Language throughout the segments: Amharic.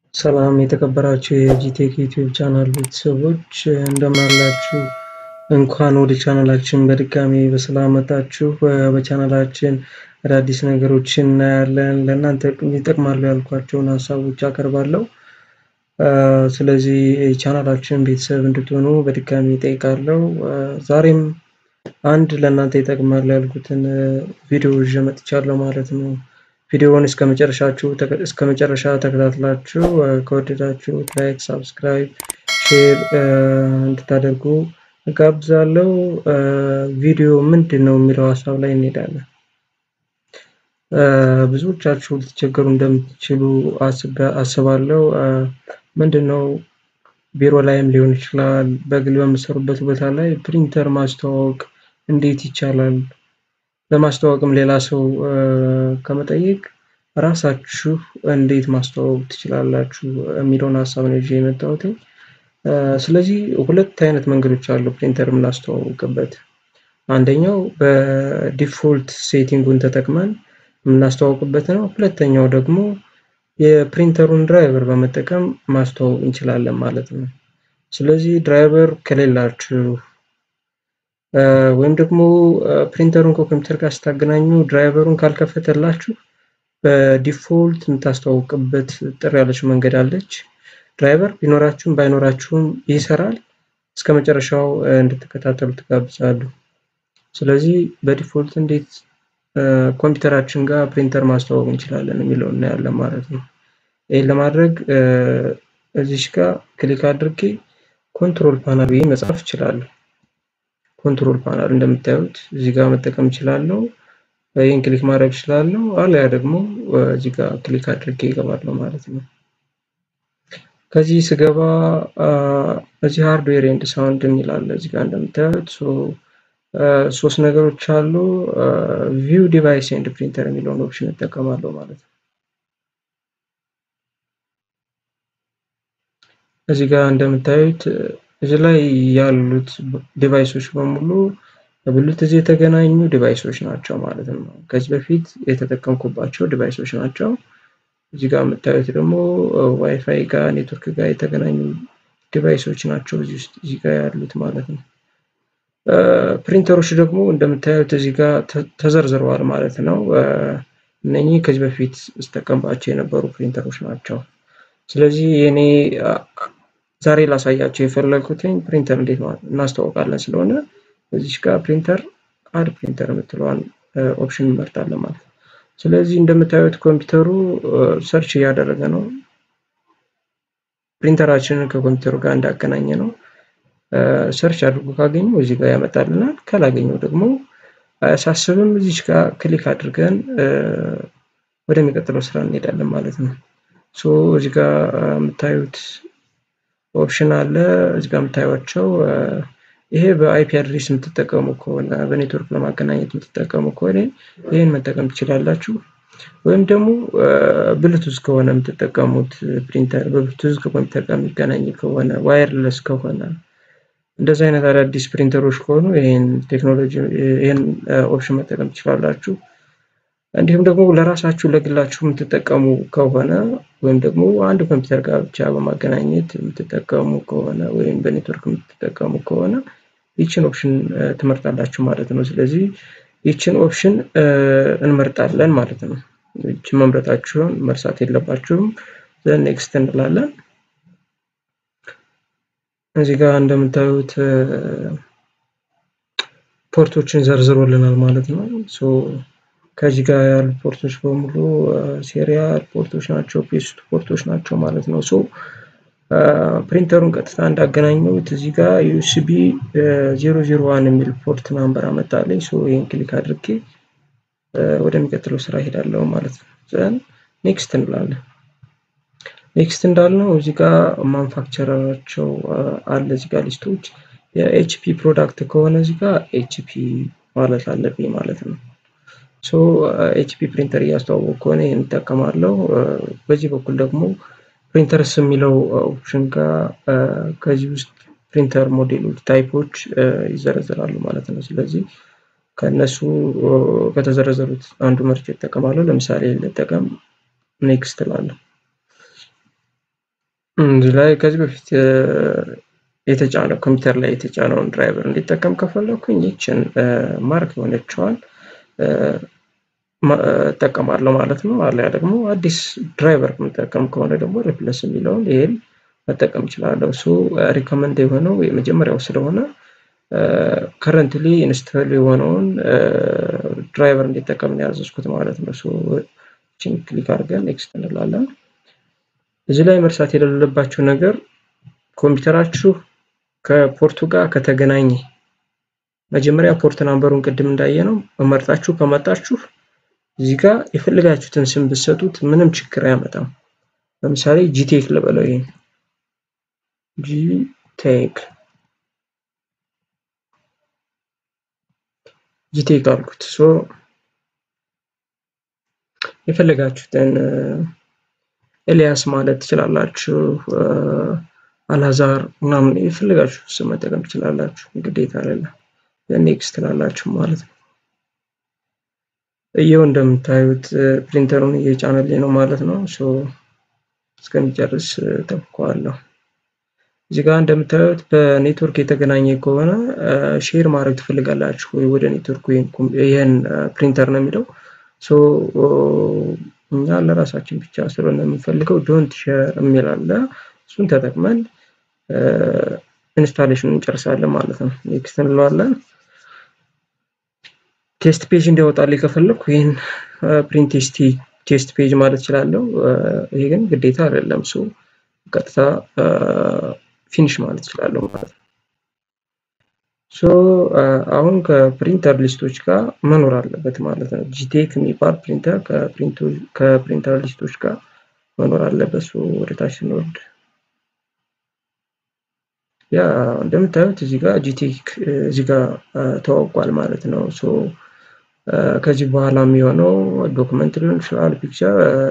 ሰላም የተከበራችሁ የጂቴክ ዩቲዩብ ቻናል ቤተሰቦች እንደምን አላችሁ? እንኳን ወደ ቻናላችን በድጋሚ በሰላም መጣችሁ። በቻናላችን አዳዲስ ነገሮችን እናያለን። ለእናንተ ይጠቅማሉ ያልኳቸውን ሀሳቦች አቀርባለሁ። ስለዚህ ቻናላችን ቤተሰብ እንድትሆኑ በድጋሚ እጠይቃለሁ። ዛሬም አንድ ለእናንተ ይጠቅማሉ ያልኩትን ቪዲዮ ይዤ መጥቻለሁ ማለት ነው። ቪዲዮውን እስከመጨረሻ ተከታትላችሁ ከወደዳችሁት ላይክ፣ ሰብስክራይብ፣ ሼር እንድታደርጉ እጋብዛለሁ። ቪዲዮ ምንድነው የሚለው ሀሳብ ላይ እንሄዳለን። ብዙዎቻችሁ ልትቸገሩ እንደምትችሉ አስባለሁ። ምንድነው ቢሮ ላይም ሊሆን ይችላል፣ በግል በምትሰሩበት ቦታ ላይ ፕሪንተር ማስተዋወቅ እንዴት ይቻላል? ለማስተዋወቅም ሌላ ሰው ከመጠየቅ ራሳችሁ እንዴት ማስተዋወቅ ትችላላችሁ የሚለውን ሀሳብ ነው ይዤ የመጣሁት። ስለዚህ ሁለት አይነት መንገዶች አሉ ፕሪንተር የምናስተዋውቅበት። አንደኛው በዲፎልት ሴቲንጉን ተጠቅመን የምናስተዋውቅበት ነው። ሁለተኛው ደግሞ የፕሪንተሩን ድራይቨር በመጠቀም ማስተዋወቅ እንችላለን ማለት ነው። ስለዚህ ድራይቨር ከሌላችሁ ወይም ደግሞ ፕሪንተሩን ከኮምፒውተር ጋር ስታገናኙ ድራይቨሩን ካልከፈተላችሁ በዲፎልት የምታስተዋውቅበት ጥር ያለች መንገድ አለች። ድራይቨር ቢኖራችሁም ባይኖራችሁም ይሰራል። እስከመጨረሻው እንድትከታተሉ ተጋብዛለሁ። ስለዚህ በዲፎልት እንዴት ኮምፒውተራችን ጋር ፕሪንተር ማስተዋወቅ እንችላለን የሚለውን እናያለን ማለት ነው። ይሄን ለማድረግ እዚህ ጋር ክሊክ አድርጌ ኮንትሮል ፓናል ብዬ መጻፍ እችላለሁ። ኮንትሮል ፓናል እንደምታዩት እዚህ ጋር መጠቀም እችላለሁ። ይሄን ክሊክ ማድረግ እችላለሁ። አለያ ደግሞ እዚህ ጋር ክሊክ አድርጌ እገባለሁ ማለት ነው። ከዚህ ስገባ እዚህ ሃርድዌር ኤንድ ሳውንድ የሚል አለ። እዚህ ጋር እንደምታዩት ሶስት ነገሮች አሉ። ቪው ዲቫይስ ኤንድ ፕሪንተር የሚለውን ኦፕሽን እጠቀማለሁ ማለት ነው። እዚህ ጋር እንደምታዩት እዚህ ላይ ያሉት ዲቫይሶች በሙሉ በብሉቱዝ የተገናኙ ዲቫይሶች ናቸው ማለት ነው። ከዚህ በፊት የተጠቀምኩባቸው ዲቫይሶች ናቸው። እዚህ ጋር የምታዩት ደግሞ ዋይፋይ ጋር ኔትወርክ ጋር የተገናኙ ዲቫይሶች ናቸው እዚህ ጋር ያሉት ማለት ነው። ፕሪንተሮች ደግሞ እንደምታዩት እዚህ ጋር ተዘርዝረዋል ማለት ነው። እነኚህ ከዚህ በፊት ስጠቀምባቸው የነበሩ ፕሪንተሮች ናቸው። ስለዚህ የኔ ዛሬ ላሳያችሁ የፈለኩት ፕሪንተር እንዴት እናስተዋውቃለን ስለሆነ እዚህ ጋር ፕሪንተር አድ ፕሪንተር የምትለዋን ኦፕሽን እንመርጣለን ማለት ነው። ስለዚህ እንደምታዩት ኮምፒውተሩ ሰርች እያደረገ ነው። ፕሪንተራችንን ከኮምፒውተሩ ጋር እንዳገናኘ ነው። ሰርች አድርጎ ካገኘው እዚህ ጋር ያመጣልናል። ካላገኘው ደግሞ አያሳስብም። እዚህ ጋር ክሊክ አድርገን ወደሚቀጥለው ስራ እንሄዳለን ማለት ነው። እዚህ ጋር የምታዩት ኦፕሽን አለ። እዚህ ጋር የምታዩቸው ይሄ በአይፒ አድሬስ የምትጠቀሙ ከሆነ በኔትወርክ ለማገናኘት የምትጠቀሙ ከሆነ ይሄን መጠቀም ትችላላችሁ። ወይም ደግሞ ብሉቱዝ ከሆነ የምትጠቀሙት ፕሪንተር በብሉቱዝ ከኮምፒውተር ጋር የሚገናኝ ከሆነ ዋየርለስ ከሆነ እንደዚህ አይነት አዳዲስ ፕሪንተሮች ከሆኑ ይሄን ኦፕሽን መጠቀም ትችላላችሁ። እንዲሁም ደግሞ ለራሳችሁ ለግላችሁ የምትጠቀሙ ከሆነ ወይም ደግሞ አንድ ኮምፒውተር ጋር ብቻ በማገናኘት የምትጠቀሙ ከሆነ ወይም በኔትወርክ የምትጠቀሙ ከሆነ ይችን ኦፕሽን ትመርጣላችሁ ማለት ነው። ስለዚህ ይችን ኦፕሽን እንመርጣለን ማለት ነው። ይችን መምረጣችሁን መርሳት የለባችሁም። ኔክስት እንላለን። እዚህ ጋር እንደምታዩት ፖርቶችን ዘርዝሮልናል ማለት ነው። ከዚህ ጋር ያሉ ፖርቶች በሙሉ ሲሪያል ፖርቶች ናቸው፣ ፔስት ፖርቶች ናቸው ማለት ነው። ፕሪንተሩን ቀጥታ እንዳገናኘሁት እዚህ ጋር ዩኤስቢ 001 የሚል ፖርት ናምበር አመጣልኝ። ይሄን ክሊክ አድርጌ ወደሚቀጥለው ስራ ሄዳለሁ ማለት ነው። ኔክስት እንላለን። ኔክስት እንዳልነው እዚህ ጋር ማኑፋክቸረራቸው አለ። እዚህ ጋር ሊስቶች የኤችፒ ፕሮዳክት ከሆነ እዚህ ጋር ኤችፒ ማለት አለብኝ ማለት ነው። ኤችፒ ፕሪንተር እያስተዋወቅኩ ከሆነ ይሄን እጠቀማለሁ። በዚህ በኩል ደግሞ ፕሪንተርስ የሚለው ኦፕሽን ጋር ከዚህ ውስጥ ፕሪንተር ሞዴሎች ታይፖች ይዘረዘራሉ ማለት ነው። ስለዚህ ከነሱ ከተዘረዘሩት አንዱ መርጬ እጠቀማለሁ። ለምሳሌ ልጠቀም ኔክስት እላለሁ። እዚህ ላይ ከዚህ በፊት የተጫነው ኮምፒውተር ላይ የተጫነውን ድራይቨር እንዲጠቀም ከፈለኩኝ ይችን ማርክ የሆነችዋን እጠቀማለሁ ማለት ነው። አለያ ደግሞ አዲስ ድራይቨር የምጠቀም ከሆነ ደግሞ ሪፕሌስ የሚለውን ይሄን መጠቀም እችላለሁ። እሱ ሪኮመንድ የሆነው የመጀመሪያው ስለሆነ ከረንትሊ ኢንስቶል የሆነውን ድራይቨር እንዲጠቀም ነው ያዘዝኩት ማለት ነው። ሶ እቺን ክሊክ አድርገን ኔክስት እንላለን። እዚህ ላይ መርሳት የሌለባችሁ ነገር ኮምፒውተራችሁ ከፖርቱ ጋር ከተገናኘ መጀመሪያ ፖርት ናምበሩን ቅድም እንዳየነው መርጣችሁ ከመጣችሁ እዚህ ጋር የፈለጋችሁትን ስም ብትሰጡት ምንም ችግር አያመጣም። ለምሳሌ G-Tec ልበለው። ይሄን G-Tec አልኩት። ሶ የፈለጋችሁትን ኤልያስ ማለት ትችላላችሁ፣ አላዛር ምናምን የፈለጋችሁ ስም መጠቀም ትችላላችሁ። ግዴታ አይደለም። ኔክስት ትላላችሁ ማለት ነው። ይሄው እንደምታዩት ፕሪንተሩን እየጫነልኝ ነው ማለት ነው። ሶ እስከሚጨርስ ተፈኳለሁ። እዚህ ጋር እንደምታዩት በኔትወርክ የተገናኘ ከሆነ ሼር ማድረግ ትፈልጋላችሁ ወይ ወደ ኔትወርክ ይሄን ፕሪንተር ነው የሚለው። ሶ እኛ ለራሳችን ብቻ ስለሆነ የምንፈልገው ዶንት ሼር የሚል አለ። እሱን ተጠቅመን ኢንስታሌሽኑን እንጨርሳለን ማለት ነው። ኔክስት እንለዋለን። ቴስት ፔጅ እንዲያወጣልኝ ከፈለኩ ይሄን ፕሪንት ቴስት ፔጅ ማለት እችላለሁ። ይሄ ግን ግዴታ አይደለም። ሶ ቀጥታ ፊኒሽ ማለት እችላለሁ ማለት ነው። ሶ አሁን ከፕሪንተር ሊስቶች ጋር መኖር አለበት ማለት ነው። G-Tec የሚባል ፕሪንተር ከፕሪንተር ሊስቶች ጋር መኖር አለበት። ሶ ወደ ታች እንወርድ። ያ እንደምታዩት እዚህ ጋር G-Tec እዚህ ጋር ተዋውቋል ማለት ነው። ሶ ከዚህ በኋላ የሚሆነው ዶክመንት ሊሆን ይችላል፣ ፒክቸር፣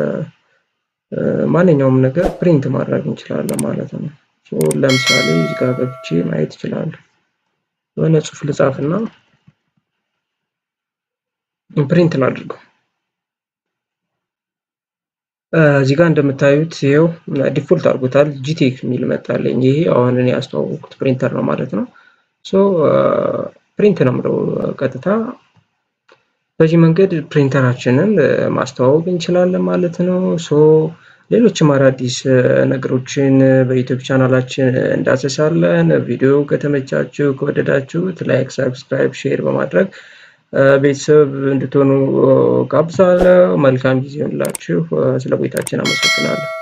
ማንኛውም ነገር ፕሪንት ማድረግ እንችላለን ማለት ነው። ሶ ለምሳሌ እዚህ ጋር ገብቼ ማየት እችላለሁ። የሆነ ጽሑፍ ልጻፍና ፕሪንት ላድርገው። እዚህ ጋር እንደምታዩት ይሄው ዲፎልት አድርጎታል። G-Tec የሚል መጣልኝ። ይሄ አሁን እኔ ያስተዋወቅኩት ፕሪንተር ነው ማለት ነው። ሶ ፕሪንት ነው የምለው ቀጥታ። በዚህ መንገድ ፕሪንተራችንን ማስተዋወቅ እንችላለን ማለት ነው። ሶ ሌሎችም አዳዲስ ነገሮችን በዩቲዩብ ቻናላችን እንዳሰሳለን። ቪዲዮ ከተመቻችሁ ከወደዳችሁት ላይክ፣ ሰብስክራይብ፣ ሼር በማድረግ ቤተሰብ እንድትሆኑ ጋብዛለሁ። መልካም ጊዜ ይሁንላችሁ። ስለ ቆይታችን አመሰግናለሁ።